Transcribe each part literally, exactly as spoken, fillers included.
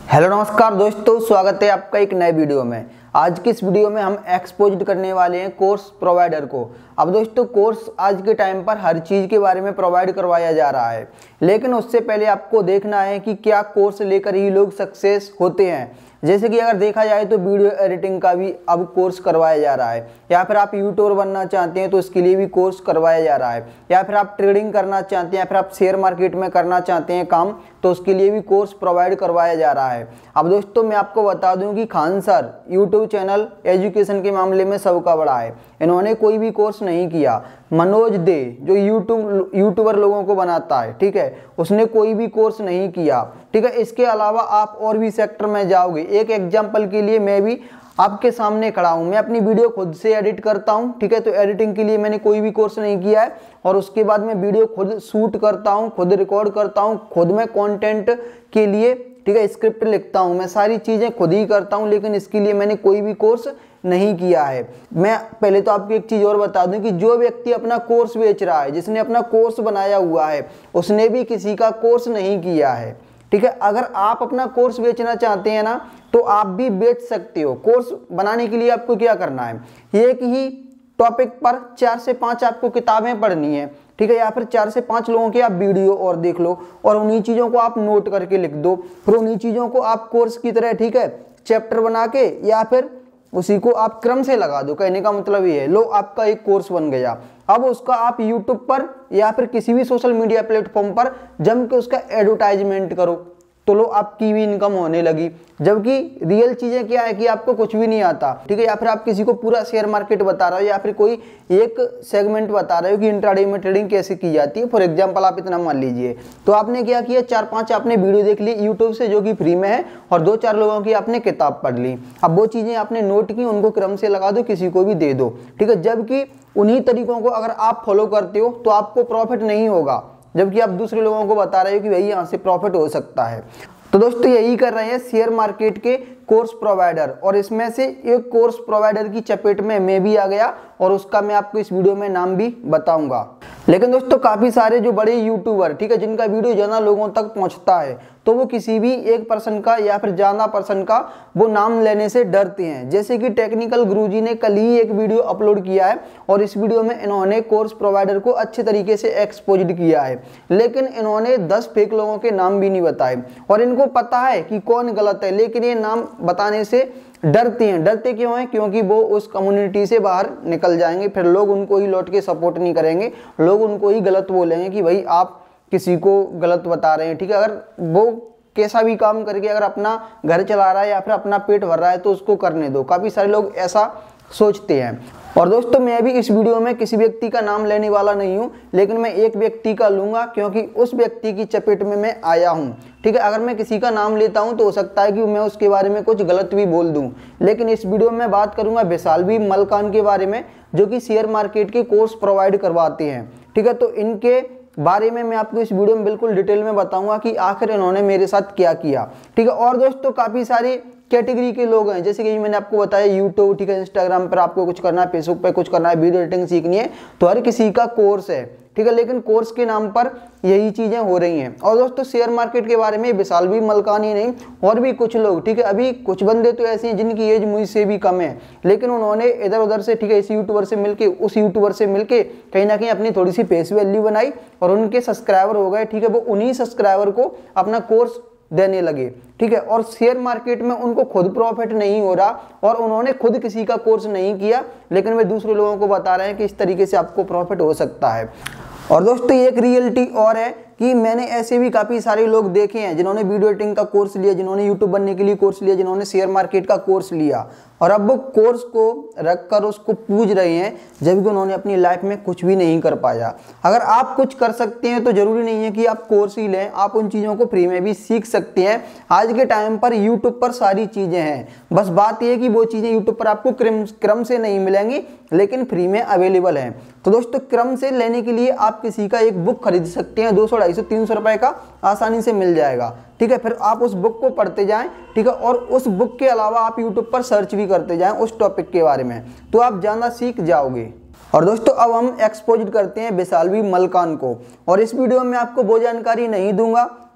Hello नमस्कार दोस्तों, स्वागत है आपका एक नए वीडियो में। आज की इस वीडियो में हम एक्सपोज करने वाले हैं कोर्स प्रोवाइडर को। अब दोस्तों, कोर्स आज के टाइम पर हर चीज़ के बारे में प्रोवाइड करवाया जा रहा है, लेकिन उससे पहले आपको देखना है कि क्या कोर्स लेकर ही लोग सक्सेस होते हैं। जैसे कि अगर देखा जाए तो वीडियो एडिटिंग का भी अब कोर्स करवाया जा रहा है, या फिर आप यूट्यूबर बनना चाहते हैं तो उसके लिए भी कोर्स करवाया जा रहा है, या फिर आप ट्रेडिंग करना चाहते हैं, या फिर आप शेयर मार्केट में करना चाहते हैं काम, तो उसके लिए भी कोर्स प्रोवाइड करवाया जा रहा है। अब दोस्तों, मैं आपको बता दूं कि Khan sir YouTube channel education के मामले में सबका बड़ा है। इन्होंने कोई भी कोर्स नहीं किया। मनोज दे जो यूट्यूब यूट्यूबर लोगों को बनाता है, ठीक है, उसने कोई भी कोर्स नहीं किया, ठीक है। इसके अलावा आप और भी सेक्टर में जाओगे। एक एग्जाम्पल के लिए मैं भी आपके सामने खड़ा हूं, मैं अपनी वीडियो खुद से एडिट करता हूं, ठीक है। तो एडिटिंग के लिए मैंने कोई भी कोर्स नहीं किया है, और उसके बाद मैं वीडियो खुद शूट करता हूं, खुद रिकॉर्ड करता हूं, खुद मैं कंटेंट के लिए, ठीक है, स्क्रिप्ट लिखता हूं, मैं सारी चीजें खुद ही करता हूं, लेकिन इसके लिए मैंने कोई भी कोर्स नहीं किया है। मैं पहले तो आपको एक चीज और बता दूं कि जो व्यक्ति अपना कोर्स बेच रहा है, जिसने अपना कोर्स बनाया हुआ है, उसने भी किसी का कोर्स नहीं किया है, ठीक है। अगर आप अपना कोर्स बेचना चाहते हैं ना, तो आप भी बेच सकते हो। कोर्स बनाने के लिए आपको क्या करना है, एक ही टॉपिक पर चार से पांच आपको किताबें पढ़नी है, ठीक है, या फिर चार से पांच लोगों के आप वीडियो और देख लो, और उन्हीं चीजों को आप नोट करके लिख दो, फिर उन्हीं चीजों को आप कोर्स की तरह, ठीक है, चैप्टर बना के या फिर उसी को आप क्रम से लगा दो। कहने का मतलब ये है, लो आपका एक कोर्स बन गया। अब उसका आप यूट्यूब पर या फिर किसी भी सोशल मीडिया प्लेटफॉर्म पर जम के उसका एडवर्टाइजमेंट करो, तो लो आपकी भी इनकम होने लगी। जबकि रियल चीजें क्या है कि आपको कुछ भी नहीं आता, ठीक है, या फिर आप किसी को पूरा शेयर मार्केट बता रहे हो, या फिर कोई एक सेगमेंट बता रहे हो कि इंट्राडे में ट्रेडिंग कैसे की जाती है। फॉर एग्जांपल आप इतना मान लीजिए, तो आपने क्या किया, चार पांच आपने वीडियो देख ली यूट्यूब से जो कि फ्री में है, और दो चार लोगों की आपने किताब पढ़ ली। अब वो चीजें आपने नोट की, उनको क्रम से लगा दो, किसी को भी दे दो, ठीक है। जबकि उन्हीं तरीकों को अगर आप फॉलो करते हो तो आपको प्रॉफिट नहीं होगा, जबकि आप दूसरे लोगों को बता रहे हो कि भाई यहाँ से प्रॉफिट हो सकता है। तो दोस्तों, यही कर रहे हैं शेयर मार्केट के कोर्स प्रोवाइडर, और इसमें से एक कोर्स प्रोवाइडर की चपेट में मैं भी आ गया, और उसका मैं आपको इस वीडियो में नाम भी बताऊंगा। लेकिन दोस्तों, काफी सारे जो बड़े यूट्यूबर, ठीक है, जिनका वीडियो ज्यादा लोगों तक पहुंचता है, तो वो किसी भी एक पर्सन का या फिर ज्यादा पर्सन का वो नाम लेने से डरते हैं। जैसे कि टेक्निकल गुरुजी ने कल ही एक वीडियो अपलोड किया है, और इस वीडियो में इन्होंने कोर्स प्रोवाइडर को अच्छे तरीके से एक्सपोज्ड किया है, लेकिन इन्होंने दस फेक लोगों के नाम भी नहीं बताए, और इनको पता है कि कौन गलत है, लेकिन ये नाम बताने से डरते हैं। डरते क्यों हैं? क्योंकि वो उस कम्युनिटी से बाहर निकल जाएंगे, फिर लोग उनको ही लौट के सपोर्ट नहीं करेंगे, लोग उनको ही गलत बोलेंगे कि भाई आप किसी को गलत बता रहे हैं, ठीक है। अगर वो कैसा भी काम करके अगर अपना घर चला रहा है या फिर अपना पेट भर रहा है तो उसको करने दो। काफी सारे लोग ऐसा सोचते हैं। और दोस्तों, मैं भी इस वीडियो में किसी व्यक्ति का नाम लेने वाला नहीं हूं, लेकिन मैं एक व्यक्ति का लूंगा, क्योंकि उस व्यक्ति की चपेट में मैं आया हूं, ठीक है। अगर मैं किसी का नाम लेता हूं तो हो सकता है कि मैं उसके बारे में कुछ गलत भी बोल दूं, लेकिन इस वीडियो में बात करूंगा विशाल बी मलकान के बारे में, जो कि शेयर मार्केट के कोर्स प्रोवाइड करवाते हैं, ठीक है। तो इनके बारे में मैं आपको इस वीडियो में बिल्कुल डिटेल में बताऊंगा कि आखिर इन्होंने मेरे साथ क्या किया, ठीक है। और दोस्तों, काफी सारी कैटेगरी के लोग हैं, जैसे कि मैंने आपको बताया यूट्यूब, ठीक है, इंस्टाग्राम पर आपको कुछ करना है, फेसबुक पे कुछ करना है, वीडियो एडिटिंग सीखनी है, तो हर किसी का कोर्स है, ठीक है, लेकिन कोर्स के नाम पर यही चीजें हो रही हैं। और दोस्तों, शेयर मार्केट के बारे में विशाल भी मलकान ही नहीं, और भी कुछ लोग, ठीक है, अभी कुछ बंदे तो ऐसे हैं जिनकी एज मुझसे भी कम है, लेकिन उन्होंने इधर उधर से, ठीक है, इस यूट्यूबर से मिलके उस यूट्यूबर से मिलके कहीं ना कहीं अपनी थोड़ी सी फेस वैल्यू बनाई, और उनके सब्सक्राइबर हो गए, ठीक है। वो उन्हीं सब्सक्राइबर को अपना कोर्स देने लगे, ठीक है। और शेयर मार्केट में उनको खुद प्रॉफिट नहीं हो रहा, और उन्होंने खुद किसी का कोर्स नहीं किया, लेकिन वे दूसरे लोगों को बता रहे हैं कि इस तरीके से आपको प्रॉफिट हो सकता है। और दोस्तों, एक रियलिटी और है कि मैंने ऐसे भी काफी सारे लोग देखे हैं जिन्होंने वीडियो एडिटिंग का कोर्स लिया, जिन्होंने यूट्यूब बनने के लिए कोर्स लिया, जिन्होंने शेयर मार्केट का कोर्स लिया, और अब वो कोर्स को रखकर उसको पूज रहे हैं, जबकि उन्होंने अपनी लाइफ में कुछ भी नहीं कर पाया। अगर आप कुछ कर सकते हैं तो जरूरी नहीं है कि आप कोर्स ही लें, आप उन चीज़ों को फ्री में भी सीख सकते हैं। आज के टाइम पर यूट्यूब पर सारी चीज़ें हैं, बस बात यह है कि वो चीज़ें यूट्यूब पर आपको क्रम क्रम से नहीं मिलेंगी, लेकिन फ्री में अवेलेबल हैं। तो दोस्तों, क्रम से लेने के लिए आप किसी का एक बुक खरीद सकते हैं, दो सौ ढाई सौ तीन सौ रुपए का आसानी से मिल जाएगा, ठीक है। फिर आप उस बुक को पढ़ते जाएं, ठीक है, और उस बुक के अलावा आप यूट्यूब पर सर्च भी करते जाएं उस टॉपिक के बारे में, तो आप ज़्यादा सीख जाओगे। और दोस्तों, अब हम एक्सपोज करते हैं विशाल बी मलकान को, और इस वीडियो में आपको वो जानकारी नहीं दूंगा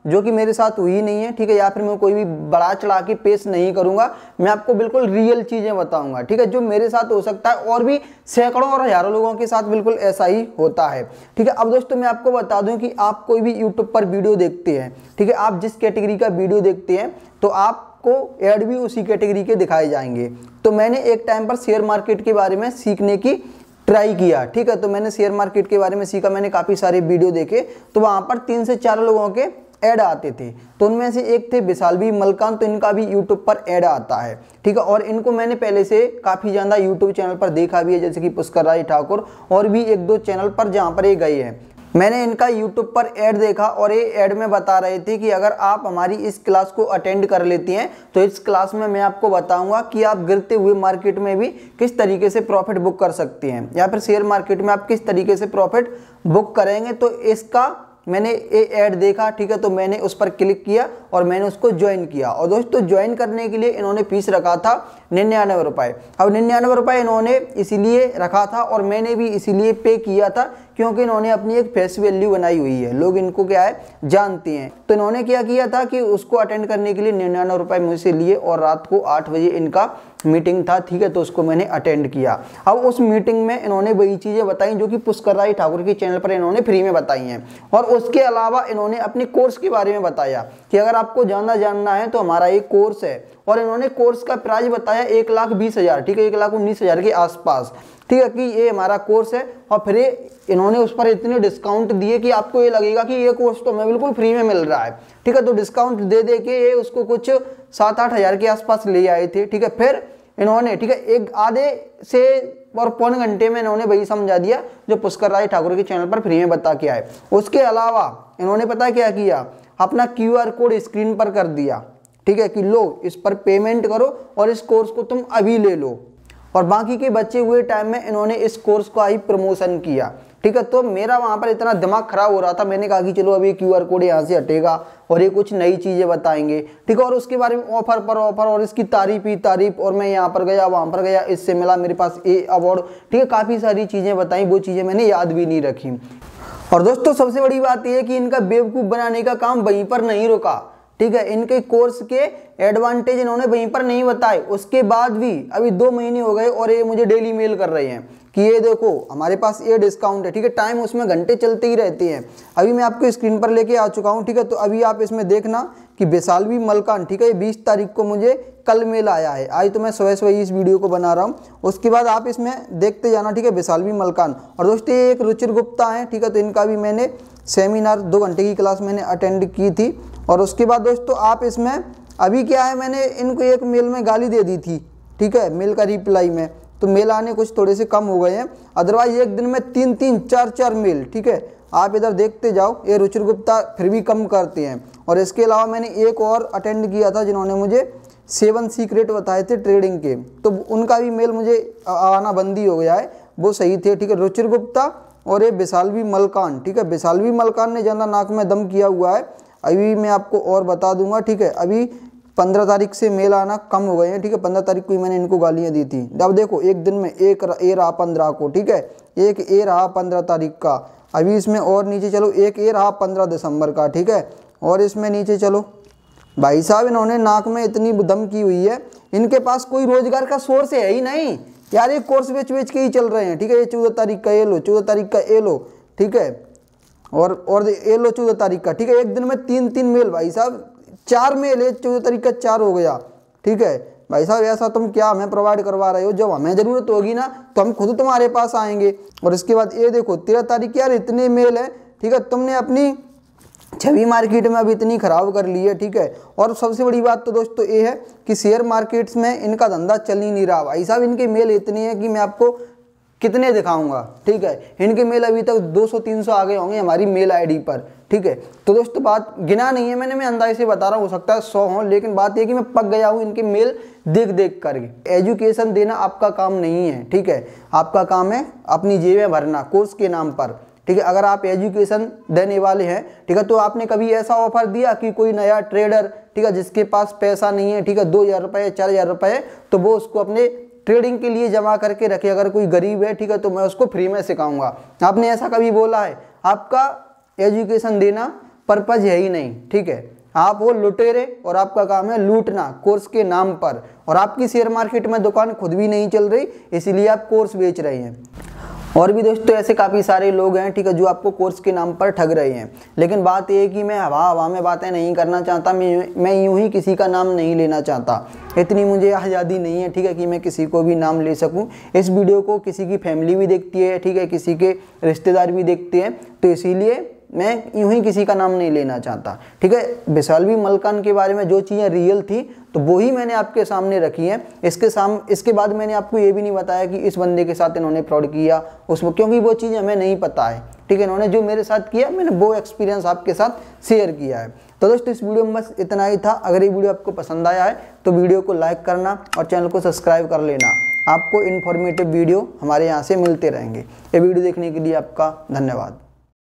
जो कि मेरे साथ हुई नहीं है, ठीक है, या फिर मैं कोई भी बड़ा चढ़ा के पेश नहीं करूंगा। मैं आपको बिल्कुल रियल चीजें बताऊंगा, ठीक है, जो मेरे साथ हो सकता है और भी सैकड़ों और हजारों लोगों के साथ बिल्कुल ऐसा ही होता है, ठीक है। अब दोस्तों मैं आपको बता दूं कि आप कोई भी यूट्यूब पर वीडियो देखते हैं, ठीक है, आप जिस कैटेगरी का वीडियो देखते हैं तो आपको ऐड भी उसी कैटेगरी के दिखाए जाएंगे। तो मैंने एक टाइम पर शेयर मार्केट के बारे में सीखने की ट्राई किया, ठीक है, तो मैंने शेयर मार्केट के बारे में सीखा, मैंने काफी सारे वीडियो देखे, तो वहां पर तीन से चार लोगों के ऐड आते थे। तो उनमें से एक थे विशालवी मलकान, तो इनका भी यूट्यूब पर ऐड आता है, ठीक है, और इनको मैंने पहले से काफी ज्यादा यूट्यूब चैनल पर देखा भी है, जैसे कि पुष्कर राय ठाकुर और भी एक दो चैनल पर जहां पर ये गए हैं। मैंने इनका यूट्यूब पर ऐड देखा और ये ऐड में बता रहे थे कि अगर आप हमारी इस क्लास को अटेंड कर लेती हैं तो इस क्लास में मैं आपको बताऊंगा कि आप गिरते हुए मार्केट में भी किस तरीके से प्रॉफिट बुक कर सकती हैं, या फिर शेयर मार्केट में आप किस तरीके से प्रॉफिट बुक करेंगे। तो इसका मैंने ये ऐड देखा, ठीक है, तो मैंने उस पर क्लिक किया और मैंने उसको ज्वाइन किया। और दोस्तों ज्वाइन करने के लिए इन्होंने फीस रखा था निन्यानवे रुपए। अब निन्यानवे रुपए इन्होंने इसीलिए रखा था और मैंने भी इसीलिए पे किया था क्योंकि इन्होंने अपनी एक फेस वैल्यू बनाई हुई है, लोग इनको क्या है जानते हैं। तो इन्होंने क्या किया था कि उसको अटेंड करने के लिए निन्यानवे रुपए मुझसे लिए और रात को आठ बजे इनका मीटिंग था, ठीक है, तो उसको मैंने अटेंड किया। अब उस मीटिंग में इन्होंने वही चीजें बताई जो कि पुष्कर राय ठाकुर के चैनल पर इन्होंने फ्री में बताई हैं, और उसके अलावा इन्होंने अपने कोर्स के बारे में बताया कि अगर आपको जानना जानना है तो हमारा एक कोर्स है, और इन्होंने कोर्स का प्राइस बताया एक लाख बीस हजार, ठीक है, एक लाख उन्नीस हजार के आसपास, ठीक है, कि ये हमारा कोर्स है। और फिर इन्होंने उस पर इतने डिस्काउंट दिए कि आपको ये लगेगा कि ये कोर्स तो हमें बिल्कुल फ्री में मिल रहा है, ठीक है, तो डिस्काउंट दे दे के ये उसको कुछ सात आठ हजार के आसपास ले आए थे, ठीक है। फिर इन्होंने, ठीक है, एक आधे से और पौने घंटे में इन्होंने वही समझा दिया जो पुष्कर राय ठाकुर के चैनल पर फ्री में बता के आए। उसके अलावा इन्होंने पता क्या किया, अपना क्यू आर कोड स्क्रीन पर कर दिया, ठीक है, कि लो इस पर पेमेंट करो और इस कोर्स को तुम अभी ले लो। और बाकी के बचे हुए टाइम में इन्होंने इस कोर्स का ही प्रमोशन किया, ठीक है। तो मेरा वहां पर इतना दिमाग खराब हो रहा था, मैंने कहा कि चलो अभी क्यू आर कोड यहाँ से हटेगा और ये कुछ नई चीजें बताएंगे, ठीक है, और उसके बारे में ऑफर पर ऑफर और इसकी तारीफ ही तारीफ, और मैं यहाँ पर गया वहां पर गया, इससे मिला मेरे पास ये अवार्ड, ठीक है, काफी सारी चीजें बताई, वो चीजें मैंने याद भी नहीं रखी। और दोस्तों सबसे बड़ी बात यह है कि इनका बेवकूफ बनाने का काम वहीं पर नहीं रुका, ठीक है, इनके कोर्स के एडवांटेज इन्होंने वहीं पर नहीं बताए। उसके बाद भी अभी दो महीने हो गए और ये मुझे डेली मेल कर रहे हैं कि ये देखो हमारे पास ये डिस्काउंट है, ठीक है, टाइम उसमें घंटे चलते ही रहते हैं। अभी मैं आपको स्क्रीन पर लेके आ चुका हूँ, ठीक है, तो अभी आप इसमें देखना कि विशालवी मलकान, ठीक है, ये बीस तारीख को मुझे कल मेल आया है, आज तो मैं सुबह सुबह इस वीडियो को बना रहा हूँ। उसके बाद आप इसमें देखते जाना, ठीक है, विशालवी मलकान। और दोस्तों ये एक रुचिर गुप्ता है, ठीक है, तो इनका भी मैंने सेमिनार दो घंटे की क्लास मैंने अटेंड की थी। और उसके बाद दोस्तों आप इसमें अभी क्या है, मैंने इनको एक मेल में गाली दे दी थी, ठीक है, मेल का रिप्लाई में, तो मेल आने कुछ थोड़े से कम हो गए हैं, अदरवाइज एक दिन में तीन तीन चार चार मेल, ठीक है, आप इधर देखते जाओ। ये रुचिर गुप्ता फिर भी कम करते हैं। और इसके अलावा मैंने एक और अटेंड किया था जिन्होंने मुझे सेवन सीक्रेट बताए थे ट्रेडिंग के, तो उनका भी मेल मुझे आना बंद ही हो गया है, वो सही थे, ठीक है, रुचिर गुप्ता और ये विशालवी मलकान, ठीक है, विशालवी मलकान ने ज़्यादा नाक में दम किया हुआ है। अभी मैं आपको और बता दूंगा, ठीक है, अभी पंद्रह तारीख से मेल आना कम हो गए हैं, ठीक है, पंद्रह तारीख को ही मैंने इनको गालियां दी थी। अब देखो एक दिन में एक ए रहा पंद्रह को, ठीक है, एक ए रहा पंद्रह तारीख का, अभी इसमें और नीचे चलो एक ए रहा पंद्रह दिसंबर का, ठीक है, और इसमें नीचे चलो भाई साहब इन्होंने नाक में इतनी दम की हुई है, इनके पास कोई रोजगार का सोर्स है ही नहीं यार, ये कोर्स बेच बेच के ही चल रहे हैं, ठीक है। ये चौदह तारीख का ये लो, चौदह तारीख का ये लो, ठीक है, और और ये लो चौदह तारीख का, ठीक है, एक दिन में तीन तीन मेल भाई साहब, चार मेल है, चौदह तारीख का चार हो गया, ठीक है भाई साहब, ऐसा तुम क्या हमें प्रोवाइड करवा रहे हो, जब हमें जरूरत होगी ना तो हम खुद तुम्हारे पास आएंगे। और इसके बाद ये देखो तेरह तारीख यार इतने मेल है, ठीक है, तुमने अपनी छवि मार्केट में अभी इतनी खराब कर ली है, ठीक है। और सबसे बड़ी बात तो दोस्तों ये है कि शेयर मार्केट्स में इनका धंधा चल ही नहीं रहा भाई साहब, इनके मेल इतनी है कि मैं आपको कितने दिखाऊंगा, ठीक है, इनके मेल अभी तक दो सौ तीन सौ आ गए होंगे हमारी मेल आईडी पर, ठीक है। तो दोस्तों बात गिना नहीं है मैंने, मैं अंदाजे से बता रहा हूँ, हो सकता है सौ हो, लेकिन बात यह कि मैं पक गया हूँ इनके मेल देख देख करके। एजुकेशन देना आपका काम नहीं है, ठीक है, आपका काम है अपनी जेबें भरना कोर्स के नाम पर, ठीक है। अगर आप एजुकेशन देने वाले हैं, ठीक है, तो आपने कभी ऐसा ऑफर दिया कि कोई नया ट्रेडर, ठीक है, जिसके पास पैसा नहीं है, ठीक है, दो हजार रुपये चार हजार रुपये, तो वो उसको अपने ट्रेडिंग के लिए जमा करके रखे, अगर कोई गरीब है, ठीक है, तो मैं उसको फ्री में सिखाऊंगा, आपने ऐसा कभी बोला है? आपका एजुकेशन देना पर्पज है ही नहीं, ठीक है। आप वो लुटेरे और आपका काम है लूटना कोर्स के नाम पर, और आपकी शेयर मार्केट में दुकान खुद भी नहीं चल रही, इसीलिए आप कोर्स बेच रहे हैं। और भी दोस्तों ऐसे काफ़ी सारे लोग हैं, ठीक है, जो आपको कोर्स के नाम पर ठग रहे हैं। लेकिन बात यह है कि मैं हवा हवा में बातें नहीं करना चाहता, मैं मैं यूं ही किसी का नाम नहीं लेना चाहता। इतनी मुझे आज़ादी नहीं है, ठीक है, कि मैं किसी को भी नाम ले सकूं। इस वीडियो को किसी की फैमिली भी देखती है, ठीक है, किसी के रिश्तेदार भी देखते हैं, तो इसीलिए मैं यूं ही किसी का नाम नहीं लेना चाहता, ठीक है। विशाल मलकान के बारे में जो चीज़ें रियल थी तो वो ही मैंने आपके सामने रखी हैं। इसके साम इसके बाद मैंने आपको ये भी नहीं बताया कि इस बंदे के साथ इन्होंने फ्रॉड किया उसमें, क्योंकि वो चीज़ हमें नहीं पता है, ठीक है। इन्होंने जो मेरे साथ किया मैंने वो एक्सपीरियंस आपके साथ शेयर किया है। तो दोस्तों इस वीडियो में बस इतना ही था। अगर ये वीडियो आपको पसंद आया है तो वीडियो को लाइक करना और चैनल को सब्सक्राइब कर लेना। आपको इन्फॉर्मेटिव वीडियो हमारे यहाँ से मिलते रहेंगे। ये वीडियो देखने के लिए आपका धन्यवाद।